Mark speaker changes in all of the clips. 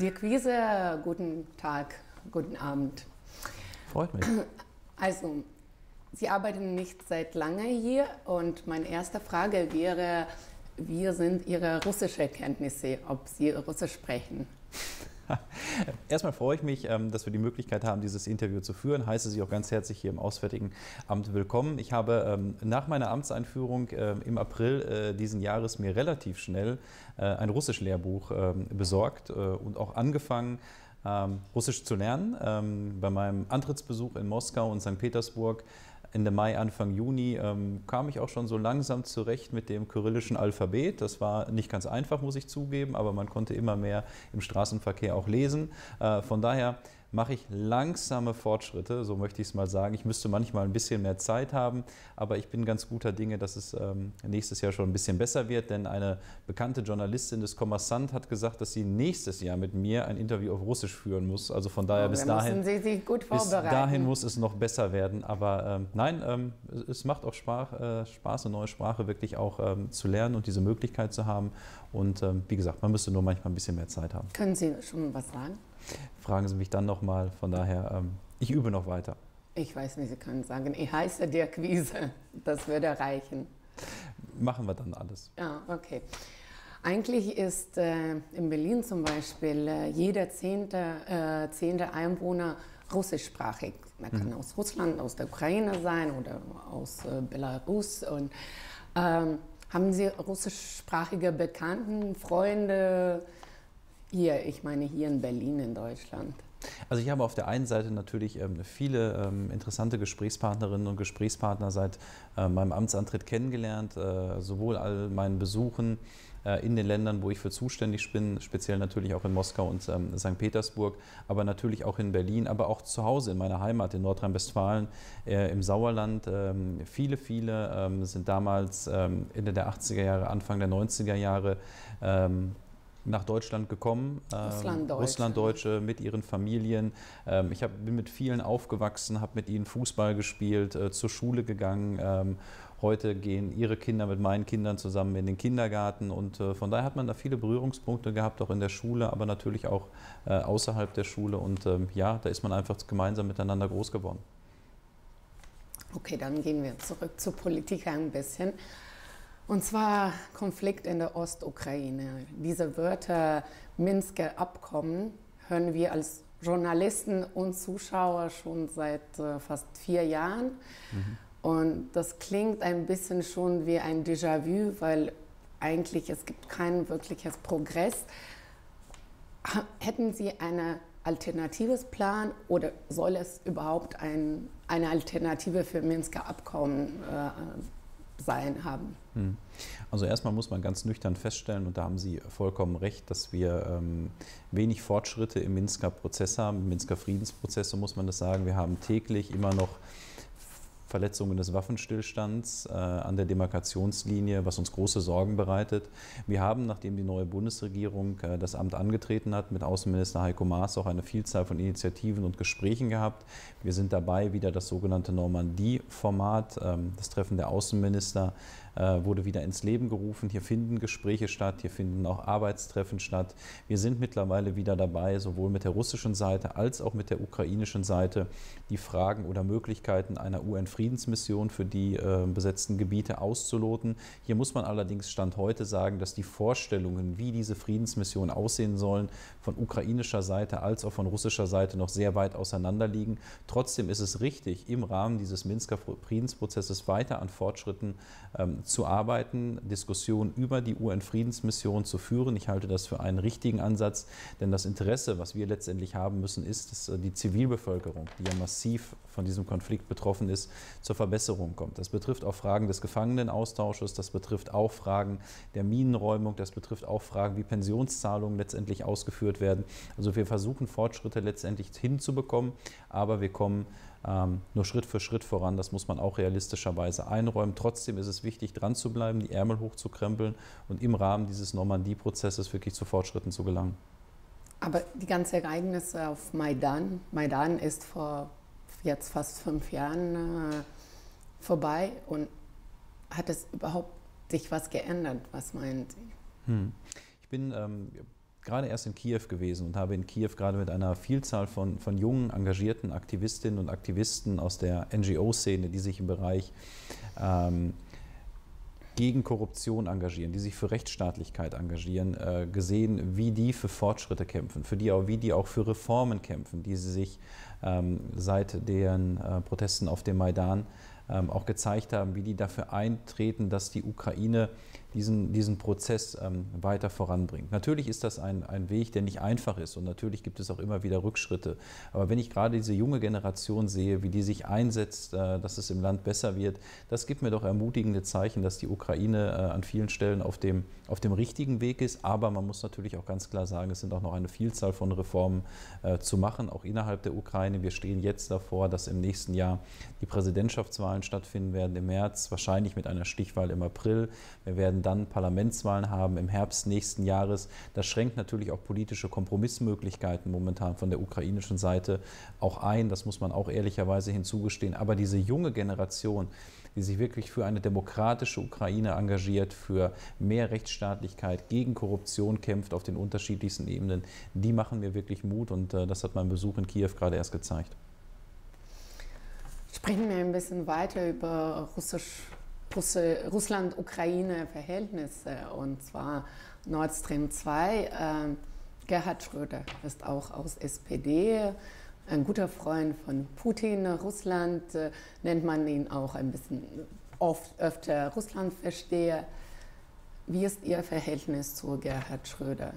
Speaker 1: Dirk Wiese, guten Tag, guten Abend.
Speaker 2: Freut mich.
Speaker 1: Also, Sie arbeiten nicht seit lange hier und meine erste Frage wäre, wie sind Ihre russischen Kenntnisse, ob Sie Russisch sprechen?
Speaker 2: Erstmal freue ich mich, dass wir die Möglichkeit haben, dieses Interview zu führen. Heiße Sie auch ganz herzlich hier im Auswärtigen Amt willkommen. Ich habe nach meiner Amtseinführung im April diesen Jahres mir relativ schnell ein Russisch-Lehrbuch besorgt und auch angefangen, Russisch zu lernen. Bei meinem Antrittsbesuch in Moskau und St. Petersburg Ende Mai, Anfang Juni kam ich auch schon so langsam zurecht mit dem kyrillischen Alphabet. Das war nicht ganz einfach, muss ich zugeben, aber man konnte immer mehr im Straßenverkehr auch lesen. Von daher mache ich langsame Fortschritte, so möchte ich es mal sagen. Ich müsste manchmal ein bisschen mehr Zeit haben, aber ich bin ganz guter Dinge, dass es nächstes Jahr schon ein bisschen besser wird, denn eine bekannte Journalistin des Kommersant hat gesagt, dass sie nächstes Jahr mit mir ein Interview auf Russisch führen muss. Also von daher bis dahin muss es noch besser werden. Aber nein, es macht auch Spaß, eine neue Sprache wirklich auch zu lernen und diese Möglichkeit zu haben. Und wie gesagt, man müsste nur manchmal ein bisschen mehr Zeit haben.
Speaker 1: Können Sie schon was sagen?
Speaker 2: Fragen Sie mich dann nochmal. Von daher, ich übe noch weiter.
Speaker 1: Ich weiß nicht, Sie können sagen, ich heiße Dirk Wiese. Das würde reichen.
Speaker 2: Machen wir dann alles.
Speaker 1: Ja, okay. Eigentlich ist in Berlin zum Beispiel jeder zehnte Einwohner russischsprachig. Man kann aus Russland, aus der Ukraine sein oder aus Belarus. Und, haben Sie russischsprachige Bekannten, Freunde? Hier, ich meine hier in Berlin, in Deutschland.
Speaker 2: Also ich habe auf der einen Seite natürlich viele interessante Gesprächspartnerinnen und Gesprächspartner seit meinem Amtsantritt kennengelernt, sowohl all meinen Besuchen in den Ländern, wo ich für zuständig bin, speziell natürlich auch in Moskau und St. Petersburg, aber natürlich auch in Berlin, aber auch zu Hause in meiner Heimat in Nordrhein-Westfalen, im Sauerland. Viele sind damals Ende der 80er Jahre, Anfang der 90er Jahre nach Deutschland gekommen, Russlanddeutsche mit ihren Familien. Ich bin mit vielen aufgewachsen, habe mit ihnen Fußball gespielt, zur Schule gegangen. Heute gehen ihre Kinder mit meinen Kindern zusammen in den Kindergarten und von daher hat man da viele Berührungspunkte gehabt, auch in der Schule, aber natürlich auch außerhalb der Schule und ja, da ist man einfach gemeinsam miteinander groß geworden.
Speaker 1: Okay, dann gehen wir zurück zur Politik ein bisschen. Und zwar Konflikt in der Ostukraine. Diese Wörter Minsker Abkommen hören wir als Journalisten und Zuschauer schon seit fast 4 Jahren. Und das klingt ein bisschen schon wie ein Déjà-vu, weil eigentlich es gibt kein wirkliches Progress. Hätten Sie ein alternatives Plan oder soll es überhaupt eine Alternative für Minsker Abkommen haben?
Speaker 2: Also erstmal muss man ganz nüchtern feststellen, und da haben Sie vollkommen recht, dass wir wenig Fortschritte im Minsker Prozess haben, im Minsker Friedensprozess, so muss man das sagen. Wir haben täglich immer noch Verletzungen des Waffenstillstands an der Demarkationslinie, was uns große Sorgen bereitet. Wir haben, nachdem die neue Bundesregierung das Amt angetreten hat, mit Außenminister Heiko Maas auch eine Vielzahl von Initiativen und Gesprächen gehabt. Wir sind dabei, wieder das sogenannte Normandie-Format, das Treffen der Außenminister, wurde wieder ins Leben gerufen. Hier finden Gespräche statt, hier finden auch Arbeitstreffen statt. Wir sind mittlerweile wieder dabei, sowohl mit der russischen Seite als auch mit der ukrainischen Seite, die Fragen oder Möglichkeiten einer UN-Friedensmission für die besetzten Gebiete auszuloten. Hier muss man allerdings Stand heute sagen, dass die Vorstellungen, wie diese Friedensmission aussehen sollen, von ukrainischer Seite als auch von russischer Seite noch sehr weit auseinander liegen. Trotzdem ist es richtig, im Rahmen dieses Minsker Friedensprozesses weiter an Fortschritten zu arbeiten, Diskussionen über die UN-Friedensmission zu führen. Ich halte das für einen richtigen Ansatz, denn das Interesse, was wir letztendlich haben müssen, ist, dass die Zivilbevölkerung, die ja massiv von diesem Konflikt betroffen ist, zur Verbesserung kommt. Das betrifft auch Fragen des Gefangenenaustausches, das betrifft auch Fragen der Minenräumung, das betrifft auch Fragen, wie Pensionszahlungen letztendlich ausgeführt werden. Also wir versuchen Fortschritte letztendlich hinzubekommen, aber wir kommen nur Schritt für Schritt voran. Das muss man auch realistischerweise einräumen. Trotzdem ist es wichtig, dran zu bleiben, die Ärmel hochzukrempeln und im Rahmen dieses Normandie-Prozesses wirklich zu Fortschritten zu gelangen.
Speaker 1: Aber die ganzen Ereignisse auf Maidan ist vor jetzt fast 5 Jahren vorbei und hat es überhaupt sich was geändert? Was meinen Sie?
Speaker 2: Ich bin gerade erst in Kiew gewesen und habe in Kiew gerade mit einer Vielzahl von jungen, engagierten Aktivistinnen und Aktivisten aus der NGO-Szene, die sich im Bereich gegen Korruption engagieren, die sich für Rechtsstaatlichkeit engagieren, gesehen, wie die für Fortschritte kämpfen, wie die auch für Reformen kämpfen, die sie sich seit deren Protesten auf dem Maidan auch gezeigt haben, wie die dafür eintreten, dass die Ukraine diesen Prozess weiter voranbringt. Natürlich ist das ein Weg, der nicht einfach ist und natürlich gibt es auch immer wieder Rückschritte. Aber wenn ich gerade diese junge Generation sehe, wie die sich einsetzt, dass es im Land besser wird, das gibt mir doch ermutigende Zeichen, dass die Ukraine an vielen Stellen auf dem richtigen Weg ist. Aber man muss natürlich auch ganz klar sagen, es sind auch noch eine Vielzahl von Reformen zu machen, auch innerhalb der Ukraine. Wir stehen jetzt davor, dass im nächsten Jahr die Präsidentschaftswahlen stattfinden werden, im März, wahrscheinlich mit einer Stichwahl im April. Wir werden dann Parlamentswahlen haben im Herbst nächsten Jahres. Das schränkt natürlich auch politische Kompromissmöglichkeiten momentan von der ukrainischen Seite auch ein. Das muss man auch ehrlicherweise hinzugestehen. Aber diese junge Generation, die sich wirklich für eine demokratische Ukraine engagiert, für mehr Rechtsstaatlichkeit, gegen Korruption kämpft auf den unterschiedlichsten Ebenen, die machen mir wirklich Mut und das hat mein Besuch in Kiew gerade erst gezeigt.
Speaker 1: Sprechen wir ein bisschen weiter über Russland-Ukraine-Verhältnisse, und zwar Nord Stream 2. Gerhard Schröder ist auch aus SPD, ein guter Freund von Putin. Russland nennt man ihn auch ein bisschen öfter Russlandversteher. Wie ist Ihr Verhältnis zu Gerhard Schröder?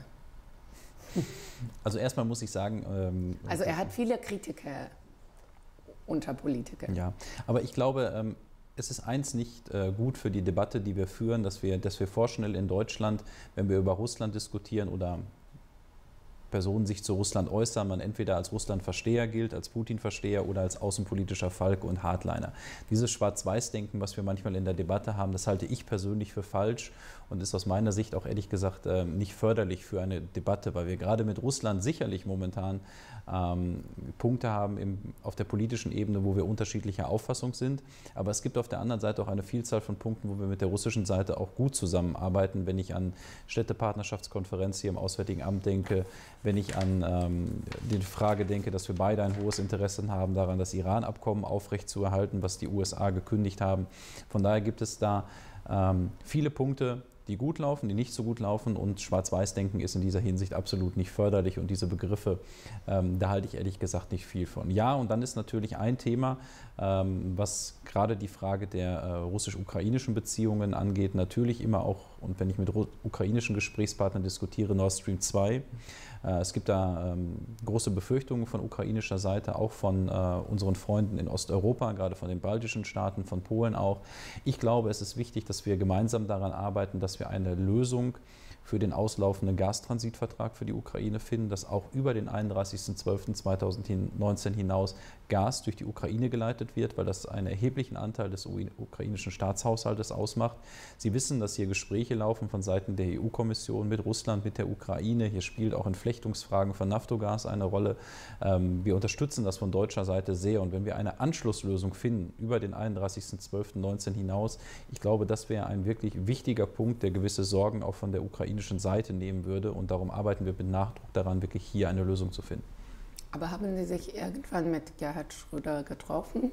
Speaker 2: Also erstmal muss ich sagen...
Speaker 1: also er hat viele Kritiker unter Politikern.
Speaker 2: Ja, aber ich glaube... Es ist eins nicht gut für die Debatte, die wir führen, dass wir vorschnell in Deutschland, wenn wir über Russland diskutieren oder Personen sich zu Russland äußern, man entweder als Russland-Versteher gilt, als Putin-Versteher oder als außenpolitischer Falke und Hardliner. Dieses Schwarz-Weiß-Denken, was wir manchmal in der Debatte haben, das halte ich persönlich für falsch und ist aus meiner Sicht auch ehrlich gesagt nicht förderlich für eine Debatte, weil wir gerade mit Russland sicherlich momentan Punkte haben auf der politischen Ebene, wo wir unterschiedlicher Auffassung sind. Aber es gibt auf der anderen Seite auch eine Vielzahl von Punkten, wo wir mit der russischen Seite auch gut zusammenarbeiten. Wenn ich an Städtepartnerschaftskonferenz hier im Auswärtigen Amt denke, wenn ich an die Frage denke, dass wir beide ein hohes Interesse haben daran, das Iran-Abkommen aufrechtzuerhalten, was die USA gekündigt haben. Von daher gibt es da viele Punkte, die gut laufen, die nicht so gut laufen, und Schwarz-Weiß-Denken ist in dieser Hinsicht absolut nicht förderlich und diese Begriffe, da halte ich ehrlich gesagt nicht viel von. Ja, und dann ist natürlich ein Thema, was gerade die Frage der russisch-ukrainischen Beziehungen angeht, natürlich immer auch, und wenn ich mit ukrainischen Gesprächspartnern diskutiere, Nord Stream 2. Es gibt da große Befürchtungen von ukrainischer Seite, auch von unseren Freunden in Osteuropa, gerade von den baltischen Staaten, von Polen auch. Ich glaube, es ist wichtig, dass wir gemeinsam daran arbeiten, dass wir eine Lösung für den auslaufenden Gastransitvertrag für die Ukraine finden, dass auch über den 31.12.2019 hinaus Gas durch die Ukraine geleitet wird, weil das einen erheblichen Anteil des ukrainischen Staatshaushaltes ausmacht. Sie wissen, dass hier Gespräche laufen von Seiten der EU-Kommission mit Russland, mit der Ukraine. Hier spielt auch Entflechtungsfragen von Naftogaz eine Rolle. Wir unterstützen das von deutscher Seite sehr. Und wenn wir eine Anschlusslösung finden über den 31.12.19 hinaus, ich glaube, das wäre ein wirklich wichtiger Punkt, der gewisse Sorgen auch von der ukrainischen Seite nehmen würde. Und darum arbeiten wir mit Nachdruck daran, wirklich hier eine Lösung zu finden.
Speaker 1: Aber haben Sie sich irgendwann mit Gerhard Schröder getroffen?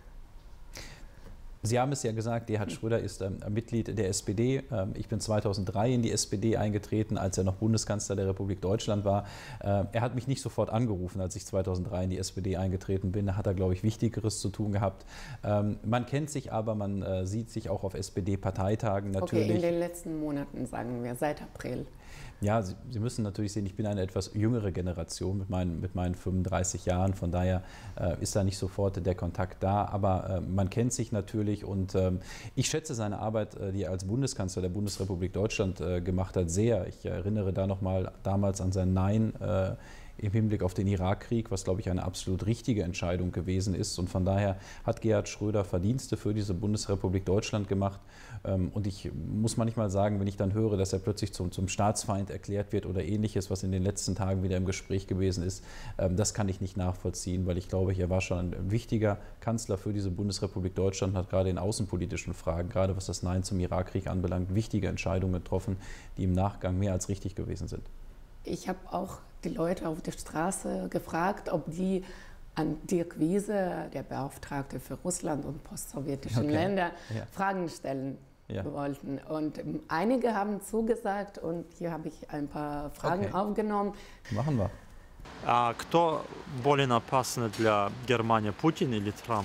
Speaker 2: Sie haben es ja gesagt, Gerhard Schröder ist Mitglied der SPD. Ich bin 2003 in die SPD eingetreten, als er noch Bundeskanzler der Republik Deutschland war. Er hat mich nicht sofort angerufen, als ich 2003 in die SPD eingetreten bin. Da hat er, glaube ich, Wichtigeres zu tun gehabt. Man kennt sich aber, man sieht sich auch auf SPD-Parteitagen natürlich.
Speaker 1: Okay, in den letzten Monaten, sagen wir, seit April.
Speaker 2: Ja, Sie müssen natürlich sehen, ich bin eine etwas jüngere Generation mit meinen 35 Jahren. Von daher ist da nicht sofort der Kontakt da. Aber man kennt sich natürlich und ich schätze seine Arbeit, die er als Bundeskanzler der Bundesrepublik Deutschland gemacht hat, sehr. Ich erinnere da nochmal damals an sein Nein im Hinblick auf den Irakkrieg, was, glaube ich, eine absolut richtige Entscheidung gewesen ist. Und von daher hat Gerhard Schröder Verdienste für diese Bundesrepublik Deutschland gemacht. Und ich muss manchmal sagen, wenn ich dann höre, dass er plötzlich zum Staatsfeind erklärt wird oder Ähnliches, was in den letzten Tagen wieder im Gespräch gewesen ist, das kann ich nicht nachvollziehen, weil ich glaube, er war schon ein wichtiger Kanzler für diese Bundesrepublik Deutschland, hat gerade in außenpolitischen Fragen, gerade was das Nein zum Irakkrieg anbelangt, wichtige Entscheidungen getroffen, die im Nachgang mehr als richtig gewesen sind.
Speaker 1: Ich habe auch die Leute auf der Straße gefragt, ob die an Dirk Wiese, der Beauftragte für Russland und postsowjetischen Länder, Fragen stellen wollten. Und einige haben zugesagt und hier habe ich ein paar Fragen aufgenommen.
Speaker 2: Machen wir.
Speaker 3: А кто более опасный для Германии, Путин или Трамп?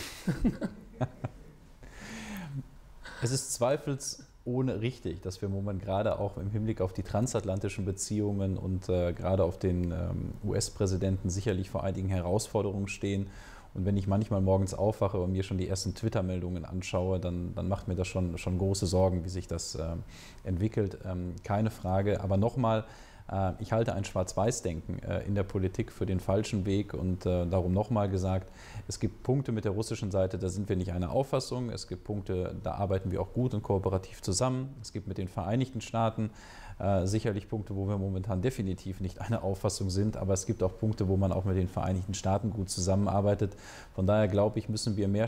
Speaker 2: Es ist zweifelsohne richtig, dass wir momentan gerade auch im Hinblick auf die transatlantischen Beziehungen und gerade auf den US-Präsidenten sicherlich vor einigen Herausforderungen stehen. Und wenn ich manchmal morgens aufwache und mir schon die ersten Twitter-Meldungen anschaue, dann macht mir das schon große Sorgen, wie sich das entwickelt. Keine Frage. Aber nochmal, ich halte ein Schwarz-Weiß-Denken in der Politik für den falschen Weg und darum nochmal gesagt, es gibt Punkte mit der russischen Seite, da sind wir nicht einer Auffassung. Es gibt Punkte, da arbeiten wir auch gut und kooperativ zusammen. Es gibt mit den Vereinigten Staaten sicherlich Punkte, wo wir momentan definitiv nicht einer Auffassung sind, aber es gibt auch Punkte, wo man auch mit den Vereinigten Staaten gut zusammenarbeitet. Von daher glaube ich, müssen wir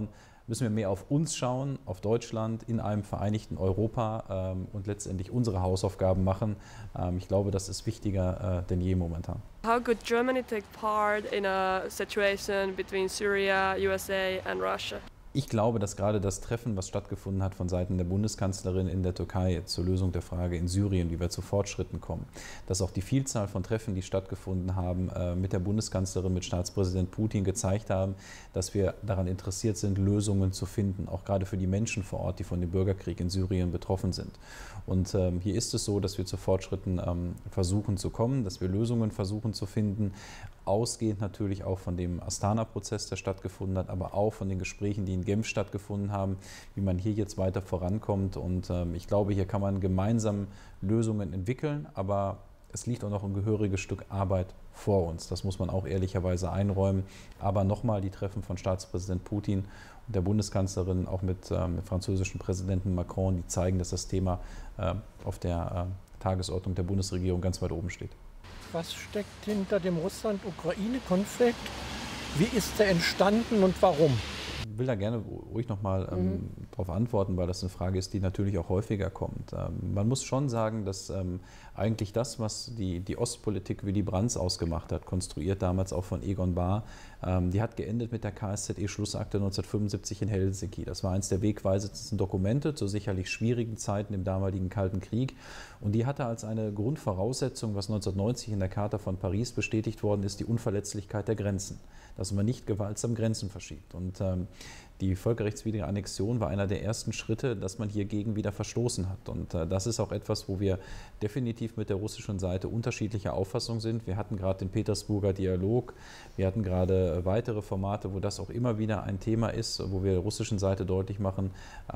Speaker 2: mehr auf uns schauen, auf Deutschland, in einem vereinigten Europa und letztendlich unsere Hausaufgaben machen. Ich glaube, das ist wichtiger denn je momentan.
Speaker 4: How could Germany take part in a situation between Syria, USA and Russia?
Speaker 2: Ich glaube, dass gerade das Treffen, was stattgefunden hat von Seiten der Bundeskanzlerin in der Türkei zur Lösung der Frage in Syrien, wie wir zu Fortschritten kommen, dass auch die Vielzahl von Treffen, die stattgefunden haben, mit der Bundeskanzlerin, mit Staatspräsident Putin gezeigt haben, dass wir daran interessiert sind, Lösungen zu finden, auch gerade für die Menschen vor Ort, die von dem Bürgerkrieg in Syrien betroffen sind. Und hier ist es so, dass wir zu Fortschritten versuchen zu kommen, dass wir Lösungen versuchen zu finden, ausgehend natürlich auch von dem Astana-Prozess, der stattgefunden hat, aber auch von den Gesprächen, die in Genf stattgefunden haben, wie man hier jetzt weiter vorankommt. Und ich glaube, hier kann man gemeinsam Lösungen entwickeln, aber es liegt auch noch ein gehöriges Stück Arbeit vor uns. Das muss man auch ehrlicherweise einräumen. Aber nochmal die Treffen von Staatspräsident Putin und der Bundeskanzlerin, auch mit dem französischen Präsidenten Macron, die zeigen, dass das Thema auf der Tagesordnung der Bundesregierung ganz weit oben steht.
Speaker 5: Was steckt hinter dem Russland-Ukraine-Konflikt? Wie ist er entstanden und warum?
Speaker 2: Ich will da gerne ruhig nochmal darauf antworten, weil das eine Frage ist, die natürlich auch häufiger kommt. Man muss schon sagen, dass eigentlich das, was die Ostpolitik Willy Brandts ausgemacht hat, konstruiert damals auch von Egon Bahr, die hat geendet mit der KSZE-Schlussakte 1975 in Helsinki. Das war eines der wegweisendsten Dokumente zu sicherlich schwierigen Zeiten im damaligen Kalten Krieg. Und die hatte als eine Grundvoraussetzung, was 1990 in der Charta von Paris bestätigt worden ist, die Unverletzlichkeit der Grenzen. Dass man nicht gewaltsam Grenzen verschiebt. Und die völkerrechtswidrige Annexion war einer der ersten Schritte, dass man hiergegen wieder verstoßen hat. Und das ist auch etwas, wo wir definitiv mit der russischen Seite unterschiedlicher Auffassung sind. Wir hatten gerade den Petersburger Dialog, wir hatten gerade weitere Formate, wo das auch immer wieder ein Thema ist, wo wir der russischen Seite deutlich machen,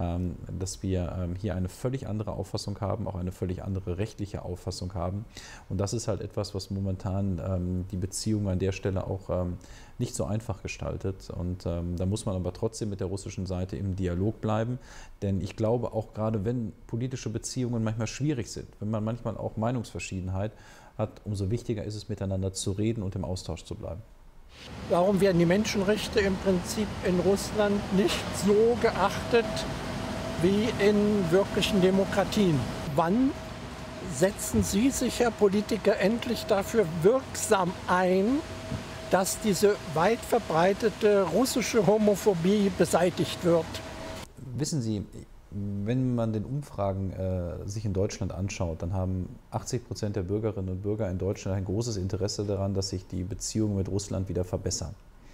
Speaker 2: dass wir hier eine völlig andere Auffassung haben, auch eine völlig andere rechtliche Auffassung haben. Und das ist halt etwas, was momentan die Beziehung an der Stelle auch nicht so einfach gestaltet. Und da muss man aber trotzdem mit der russischen Seite im Dialog bleiben. Denn ich glaube, auch gerade wenn politische Beziehungen manchmal schwierig sind, wenn man manchmal auch Meinungsverschiedenheit hat, umso wichtiger ist es, miteinander zu reden und im Austausch zu bleiben.
Speaker 5: Warum werden die Menschenrechte im Prinzip in Russland nicht so geachtet wie in wirklichen Demokratien? Wann setzen Sie sich, Herr Politiker, endlich dafür wirksam ein, dass diese weit verbreitete russische Homophobie beseitigt wird?
Speaker 2: Wissen Sie, wenn man den Umfragen sich in Deutschland anschaut, dann haben 80% der Bürgerinnen und Bürger in Deutschland ein großes Interesse daran, dass sich die Beziehungen mit Russland wieder verbessern.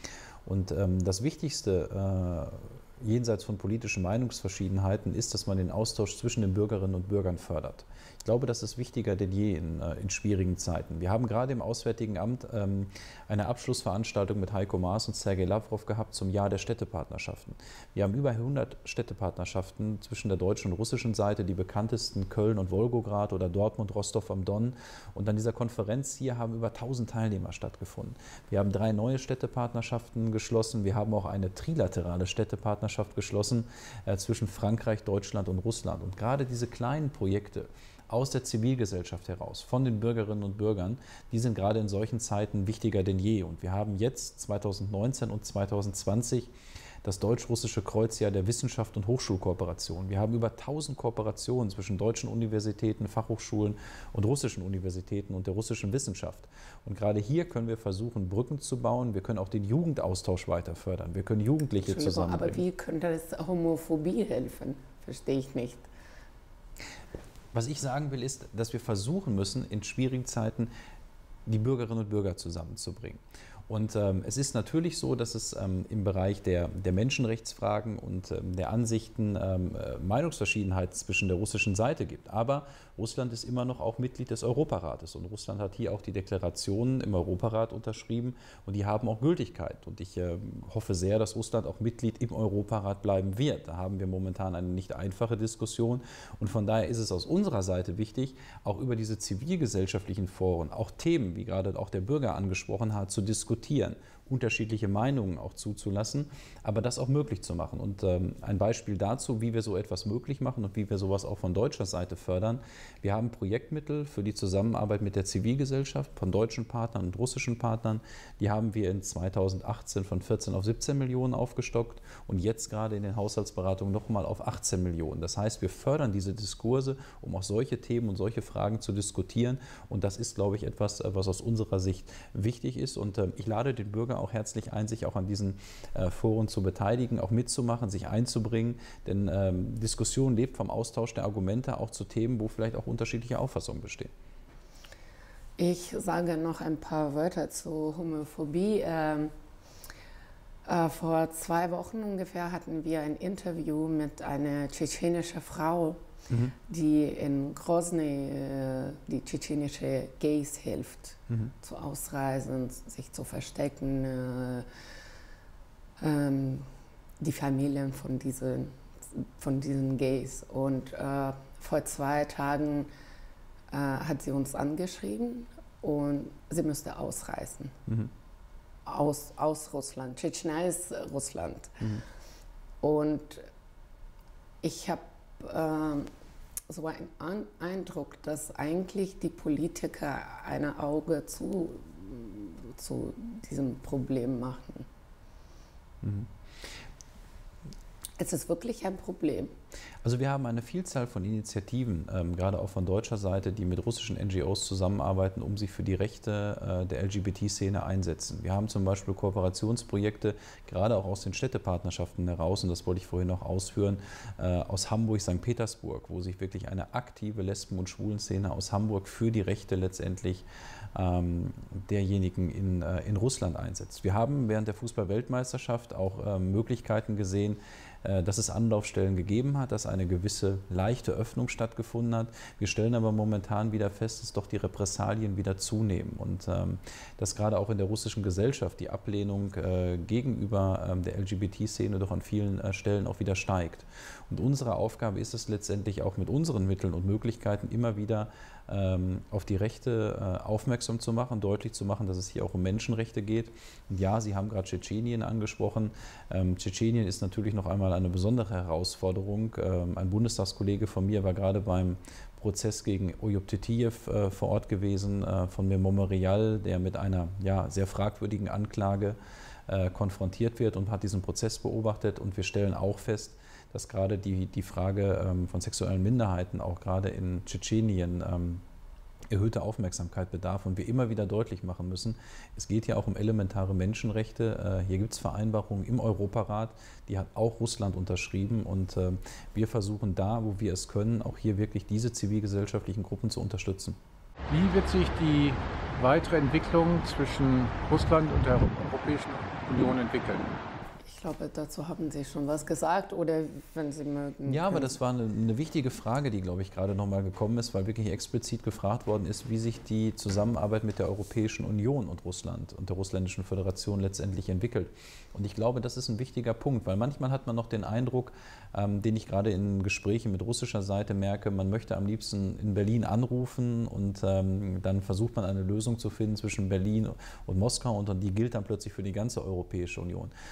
Speaker 2: Und das Wichtigste jenseits von politischen Meinungsverschiedenheiten ist, dass man den Austausch zwischen den Bürgerinnen und Bürgern fördert. Ich glaube, das ist wichtiger denn je in schwierigen Zeiten. Wir haben gerade im Auswärtigen Amt eine Abschlussveranstaltung mit Heiko Maas und Sergei Lavrov gehabt zum Jahr der Städtepartnerschaften. Wir haben über 100 Städtepartnerschaften zwischen der deutschen und russischen Seite, die bekanntesten Köln und Wolgograd oder Dortmund, Rostov am Don. Und an dieser Konferenz hier haben über 1000 Teilnehmer stattgefunden. Wir haben 3 neue Städtepartnerschaften geschlossen. Wir haben auch eine trilaterale Städtepartnerschaft geschlossen zwischen Frankreich, Deutschland und Russland. Und gerade diese kleinen Projekte aus der Zivilgesellschaft heraus, von den Bürgerinnen und Bürgern, die sind gerade in solchen Zeiten wichtiger denn je. Und wir haben jetzt 2019 und 2020 das Deutsch-Russische Kreuzjahr der Wissenschaft und Hochschulkooperation. Wir haben über 1000 Kooperationen zwischen deutschen Universitäten, Fachhochschulen und russischen Universitäten und der russischen Wissenschaft. Und gerade hier können wir versuchen, Brücken zu bauen. Wir können auch den Jugendaustausch weiter fördern. Wir können Jugendliche zusammenbringen.
Speaker 1: Aber wie könnte das Homophobie helfen? Verstehe ich nicht.
Speaker 2: Was ich sagen will, ist, dass wir versuchen müssen, in schwierigen Zeiten die Bürgerinnen und Bürger zusammenzubringen. Und es ist natürlich so, dass es im Bereich der Menschenrechtsfragen und der Ansichten Meinungsverschiedenheit zwischen der russischen Seite gibt. Aber Russland ist immer noch auch Mitglied des Europarates und Russland hat hier auch die Deklarationen im Europarat unterschrieben und die haben auch Gültigkeit. Und ich hoffe sehr, dass Russland auch Mitglied im Europarat bleiben wird. Da haben wir momentan eine nicht einfache Diskussion und von daher ist es aus unserer Seite wichtig, auch über diese zivilgesellschaftlichen Foren, auch Themen, wie gerade auch der Bürger angesprochen hat, zu diskutieren, unterschiedliche Meinungen auch zuzulassen, aber das auch möglich zu machen. Und ein Beispiel dazu, wie wir so etwas möglich machen und wie wir sowas auch von deutscher Seite fördern. Wir haben Projektmittel für die Zusammenarbeit mit der Zivilgesellschaft von deutschen Partnern und russischen Partnern. Die haben wir in 2018 von 14 auf 17 Millionen aufgestockt und jetzt gerade in den Haushaltsberatungen nochmal auf 18 Millionen. Das heißt, wir fördern diese Diskurse, um auch solche Themen und solche Fragen zu diskutieren. Und das ist, glaube ich, etwas, was aus unserer Sicht wichtig ist. Und ich lade den Bürger auch herzlich ein, sich auch an diesen Foren zu beteiligen, auch mitzumachen, sich einzubringen. Denn Diskussion lebt vom Austausch der Argumente auch zu Themen, wo vielleicht auch unterschiedliche Auffassungen bestehen.
Speaker 1: Ich sage noch ein paar Wörter zu Homophobie. Vor 2 Wochen ungefähr hatten wir ein Interview mit einer tschetschenische Frau, die in Grozny die tschetschenische Gays hilft, zu ausreisen, sich zu verstecken, die Familien von diesen Gays. Und vor 2 Tagen hat sie uns angeschrieben und sie müsste ausreisen. Aus Russland. Tschetschenei ist Russland. Und ich habe so einen Eindruck, dass eigentlich die Politiker ein Auge zu diesem Problem machen. Es ist wirklich ein Problem.
Speaker 2: Also wir haben eine Vielzahl von Initiativen, gerade auch von deutscher Seite, die mit russischen NGOs zusammenarbeiten, um sich für die Rechte der LGBT-Szene einsetzen. Wir haben zum Beispiel Kooperationsprojekte, gerade auch aus den Städtepartnerschaften heraus, und das wollte ich vorhin noch ausführen, aus Hamburg, St. Petersburg, wo sich wirklich eine aktive Lesben- und Schwulenszene aus Hamburg für die Rechte letztendlich derjenigen in Russland einsetzt. Wir haben während der Fußball-Weltmeisterschaft auch Möglichkeiten gesehen, dass es Anlaufstellen gegeben hat, dass eine gewisse leichte Öffnung stattgefunden hat. Wir stellen aber momentan wieder fest, dass doch die Repressalien wieder zunehmen und dass gerade auch in der russischen Gesellschaft die Ablehnung gegenüber der LGBT-Szene doch an vielen Stellen auch wieder steigt. Und unsere Aufgabe ist es letztendlich auch mit unseren Mitteln und Möglichkeiten immer wieder auf die Rechte aufmerksam zu machen, deutlich zu machen, dass es hier auch um Menschenrechte geht. Und ja, Sie haben gerade Tschetschenien angesprochen. Tschetschenien ist natürlich noch einmal eine besondere Herausforderung. Ein Bundestagskollege von mir war gerade beim Prozess gegen Ojub Titijew vor Ort gewesen, von Memorial, der mit einer sehr fragwürdigen Anklage konfrontiert wird und hat diesen Prozess beobachtet. Und wir stellen auch fest, dass gerade die Frage von sexuellen Minderheiten auch gerade in Tschetschenien erhöhte Aufmerksamkeit bedarf und wir immer wieder deutlich machen müssen, es geht hier auch um elementare Menschenrechte. Hier gibt es Vereinbarungen im Europarat, die hat auch Russland unterschrieben und wir versuchen da, wo wir es können, auch hier wirklich diese zivilgesellschaftlichen Gruppen zu unterstützen.
Speaker 5: Wie wird sich die weitere Entwicklung zwischen Russland und der Europäischen Union entwickeln?
Speaker 1: Ich glaube, dazu haben Sie schon was gesagt oder wenn Sie mögen.
Speaker 2: Ja, aber das war eine wichtige Frage, die, glaube ich, gerade nochmal gekommen ist, weil wirklich explizit gefragt worden ist, wie sich die Zusammenarbeit mit der Europäischen Union und Russland und der Russländischen Föderation letztendlich entwickelt. Und ich glaube, das ist ein wichtiger Punkt, weil manchmal hat man noch den Eindruck, den ich gerade in Gesprächen mit russischer Seite merke, man möchte am liebsten in Berlin anrufen und dann versucht man eine Lösung zu finden zwischen Berlin und Moskau und die gilt dann plötzlich für die ganze Europäische Union. Und ich glaube,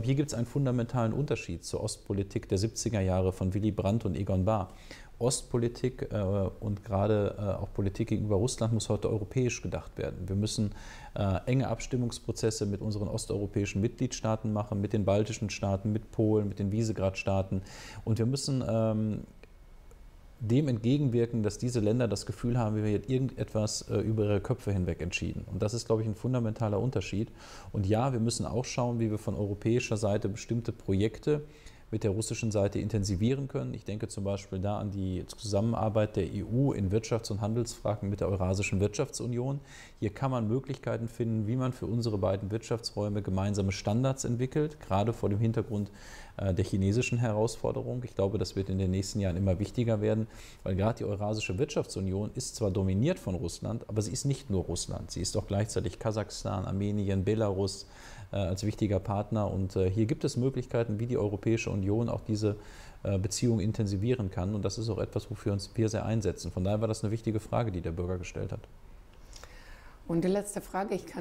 Speaker 2: glaube, hier gibt es einen fundamentalen Unterschied zur Ostpolitik der 70er Jahre von Willy Brandt und Egon Bahr. Ostpolitik und gerade auch Politik gegenüber Russland muss heute europäisch gedacht werden. Wir müssen enge Abstimmungsprozesse mit unseren osteuropäischen Mitgliedstaaten machen, mit den baltischen Staaten, mit Polen, mit den Visegrad-Staaten. Und wir müssen dem entgegenwirken, dass diese Länder das Gefühl haben, wir hätten irgendetwas über ihre Köpfe hinweg entschieden. Und das ist, glaube ich, ein fundamentaler Unterschied. Und ja, wir müssen auch schauen, wie wir von europäischer Seite bestimmte Projekte mit der russischen Seite intensivieren können. Ich denke zum Beispiel da an die Zusammenarbeit der EU in Wirtschafts- und Handelsfragen mit der Eurasischen Wirtschaftsunion. Hier kann man Möglichkeiten finden, wie man für unsere beiden Wirtschaftsräume gemeinsame Standards entwickelt, gerade vor dem Hintergrund der chinesischen Herausforderung. Ich glaube, das wird in den nächsten Jahren immer wichtiger werden, weil gerade die Eurasische Wirtschaftsunion ist zwar dominiert von Russland, aber sie ist nicht nur Russland. Sie ist auch gleichzeitig Kasachstan, Armenien, Belarus als wichtiger Partner. Und hier gibt es Möglichkeiten, wie die Europäische Union auch diese Beziehung intensivieren kann. Und das ist auch etwas, wofür wir sehr einsetzen. Von daher war das eine wichtige Frage, die der Bürger gestellt hat.
Speaker 1: Und die letzte Frage, ich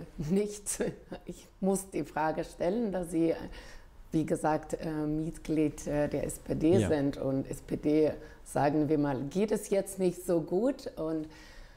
Speaker 1: muss die Frage stellen, dass Sie, wie gesagt, Mitglied der SPD sind. Und SPD, sagen wir mal, geht es jetzt nicht so gut. Und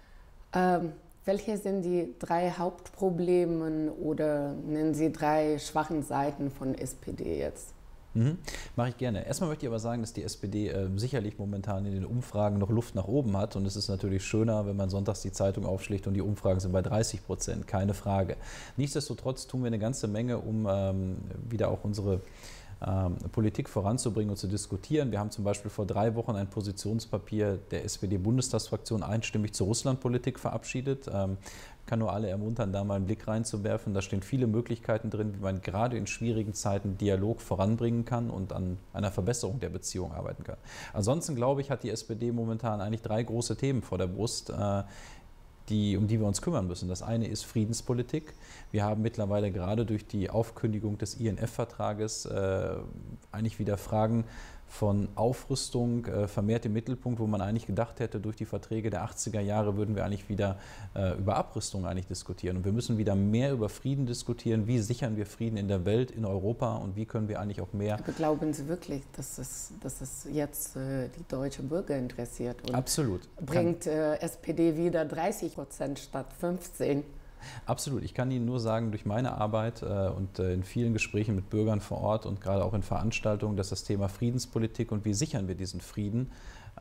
Speaker 1: welche sind die 3 Hauptprobleme oder nennen Sie 3 schwachen Seiten von SPD jetzt?
Speaker 2: Mache ich gerne. Erstmal möchte ich aber sagen, dass die SPD sicherlich momentan in den Umfragen noch Luft nach oben hat. Und es ist natürlich schöner, wenn man sonntags die Zeitung aufschlägt und die Umfragen sind bei 30%, keine Frage. Nichtsdestotrotz tun wir eine ganze Menge, um wieder auch unsere Politik voranzubringen und zu diskutieren. Wir haben zum Beispiel vor 3 Wochen ein Positionspapier der SPD-Bundestagsfraktion einstimmig zur Russlandpolitik verabschiedet. Ich kann nur alle ermuntern, da mal einen Blick reinzuwerfen. Da stehen viele Möglichkeiten drin, wie man gerade in schwierigen Zeiten Dialog voranbringen kann und an einer Verbesserung der Beziehung arbeiten kann. Ansonsten, glaube ich, hat die SPD momentan eigentlich 3 große Themen vor der Brust, um die wir uns kümmern müssen. Das eine ist Friedenspolitik. Wir haben mittlerweile gerade durch die Aufkündigung des INF-Vertrages eigentlich wieder Fragen von Aufrüstung vermehrt im Mittelpunkt, wo man eigentlich gedacht hätte, durch die Verträge der 80er Jahre würden wir eigentlich wieder über Abrüstung eigentlich diskutieren. Und wir müssen wieder mehr über Frieden diskutieren. Wie sichern wir Frieden in der Welt, in Europa und wie können wir eigentlich auch mehr...
Speaker 1: Aber glauben Sie wirklich, dass es jetzt die deutschen Bürger interessiert? Und
Speaker 2: absolut.
Speaker 1: Bringt SPD wieder 30% statt 15%?
Speaker 2: Absolut. Ich kann Ihnen nur sagen, durch meine Arbeit und in vielen Gesprächen mit Bürgern vor Ort und gerade auch in Veranstaltungen, dass das Thema Friedenspolitik und wie sichern wir diesen Frieden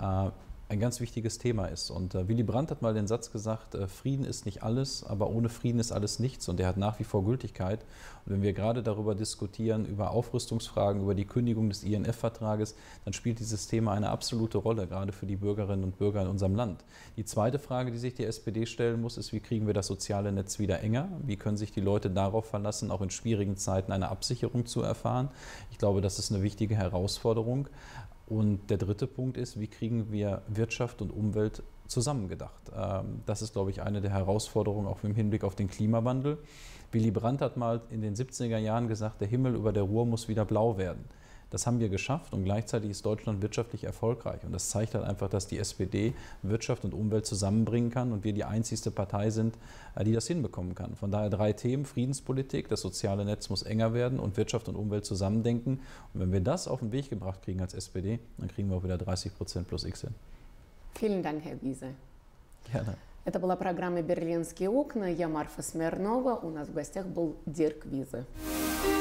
Speaker 2: ein ganz wichtiges Thema ist. Und Willy Brandt hat mal den Satz gesagt, Frieden ist nicht alles, aber ohne Frieden ist alles nichts. Und der hat nach wie vor Gültigkeit. Und wenn wir gerade darüber diskutieren, über Aufrüstungsfragen, über die Kündigung des INF-Vertrages, dann spielt dieses Thema eine absolute Rolle, gerade für die Bürgerinnen und Bürger in unserem Land. Die zweite Frage, die sich die SPD stellen muss, ist, wie kriegen wir das soziale Netz wieder enger? Wie können sich die Leute darauf verlassen, auch in schwierigen Zeiten eine Absicherung zu erfahren? Ich glaube, das ist eine wichtige Herausforderung. Und der dritte Punkt ist, wie kriegen wir Wirtschaft und Umwelt zusammengedacht? Das ist, glaube ich, eine der Herausforderungen auch im Hinblick auf den Klimawandel. Willy Brandt hat mal in den 70er Jahren gesagt, der Himmel über der Ruhr muss wieder blau werden. Das haben wir geschafft und gleichzeitig ist Deutschland wirtschaftlich erfolgreich. Und das zeigt halt einfach, dass die SPD Wirtschaft und Umwelt zusammenbringen kann und wir die einzigste Partei sind, die das hinbekommen kann. Von daher 3 Themen: Friedenspolitik, das soziale Netz muss enger werden und Wirtschaft und Umwelt zusammendenken. Und wenn wir das auf den Weg gebracht kriegen als SPD, dann kriegen wir auch wieder 30% plus X hin.
Speaker 1: Vielen Dank, Herr Wiese.
Speaker 2: Gerne.
Speaker 1: Это была программа «Берлинские окна». Я Марфа Смирнова. У нас в гостях был Дирк Визе.